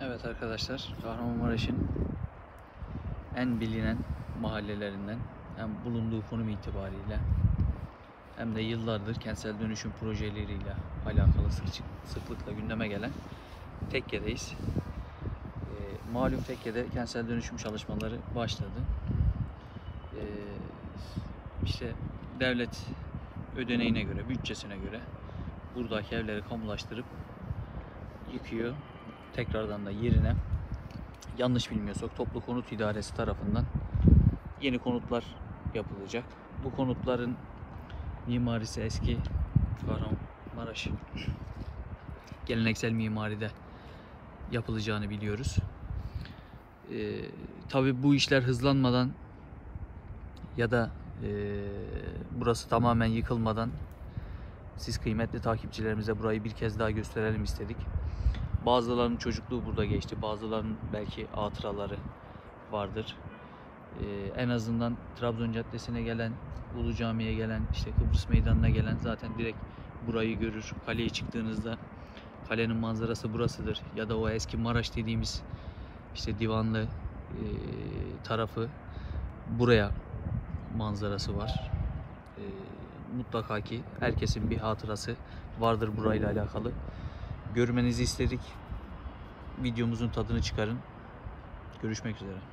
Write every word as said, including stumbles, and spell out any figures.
Evet arkadaşlar, Kahramanmaraş'ın en bilinen mahallelerinden hem bulunduğu konum itibariyle hem de yıllardır kentsel dönüşüm projeleriyle alakalı sık, sıklıkla gündeme gelen Tekke'deyiz. E, malum Tekke'de kentsel dönüşüm çalışmaları başladı. E, işte devlet ödeneğine göre, bütçesine göre buradaki evleri kamulaştırıp yıkıyor. Tekrardan da yerine, yanlış bilmiyorsak, Toplu Konut İdaresi tarafından yeni konutlar yapılacak. Bu konutların mimarisi eski Kahramanmaraş geleneksel mimaride yapılacağını biliyoruz. Ee, tabii bu işler hızlanmadan ya da e, burası tamamen yıkılmadan siz kıymetli takipçilerimize burayı bir kez daha gösterelim istedik. Bazılarının çocukluğu burada geçti, bazılarının belki hatıraları vardır. Ee, en azından Trabzon Caddesi'ne gelen, Ulu Cami'ye gelen, işte Kıbrıs Meydanı'na gelen zaten direkt burayı görür. Kaleye çıktığınızda kalenin manzarası burasıdır. Ya da o eski Maraş dediğimiz işte Divanlı e, tarafı, buraya manzarası var. E, mutlaka ki herkesin bir hatırası vardır burayla alakalı. Görmenizi istedik. Videomuzun tadını çıkarın. Görüşmek üzere.